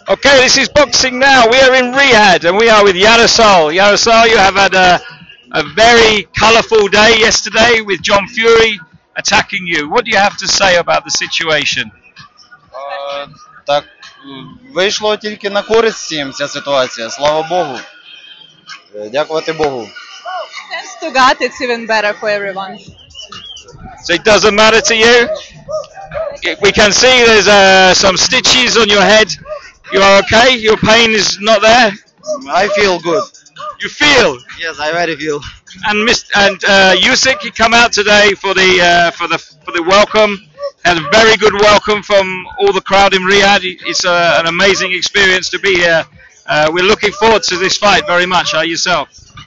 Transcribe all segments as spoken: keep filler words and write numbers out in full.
Okay, this is Boxing Now. We are in Riyadh and we are with Yarosol. Yarosol, you have had a, a very colourful day yesterday with John Fury attacking you. What do you have to say about the situation? Е, Так, м, вийшло тільки на користь всім ця ситуація, слава Богу. Е, Дякувати Богу. Thanks to God, it's even better for everyone. So it doesn't matter to you? We can see there's uh, some stitches on your head. You are okay? Your pain is not there? I feel good. You feel? Yes, I very feel. And Mist and uh, Usyk, he come out today for the uh, for the for the welcome. Had a very good welcome from all the crowd in Riyadh. It's uh, an amazing experience to be here. Uh, we're looking forward to this fight very much. Are yourself?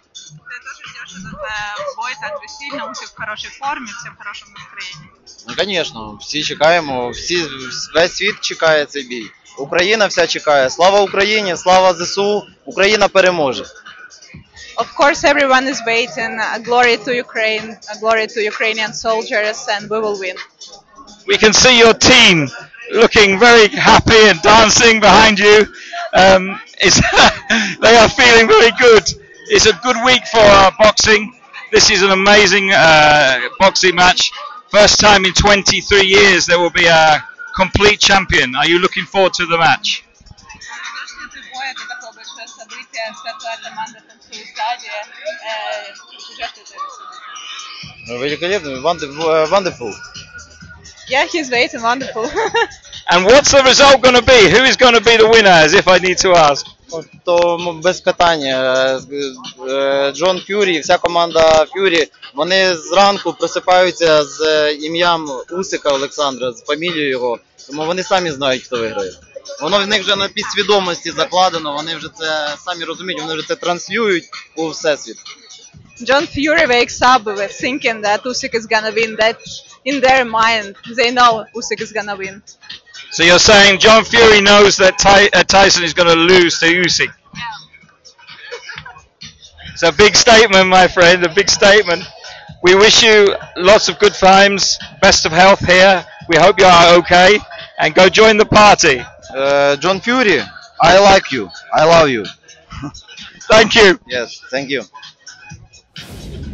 Бой так же сильно, усі в хорошій формі, всі в хорошому настроєнні. Ну, звісно, всі чекаємо, всі, весь світ чекає цей бій. Україна вся чекає. Слава Україні, слава ЗСУ, Україна переможе. Of course, everyone is waiting. A glory to Ukraine, a glory to Ukrainian soldiers, and we will win. We can see your team looking very happy and dancing behind you. Um, it's they are feeling very good. It's a good week for uh, boxing. This is an amazing uh, boxing match. First time in twenty-three years there will be a complete champion. Are you looking forward to the match? Великолепно, wonderful. Yeah, he's waiting, wonderful. And what's the result going to be? Who is going to be the winner, as if I need to ask? То м, без питання. Е, е, Джон Ф'юрі, вся команда Ф'юрі, вони зранку просипаються з е, ім'ям Усика Олександра, з фамілією його, тому вони самі знають, хто виграє. Воно в них вже на підсвідомості закладено, вони вже це самі розуміють, вони вже це транслюють у всесвіт. John Fury wakes up with thinking that Usyk is gonna win. That in their mind, they know Usyk is gonna win. So you're saying John Fury knows that Ty- uh, Tyson is going to lose to Usyk? It's a big statement, my friend, a big statement. We wish you lots of good times, best of health here. We hope you are okay, and go join the party. Е, Джон Ф'юрі, I like you, I love you. Thank you. Yes, thank you.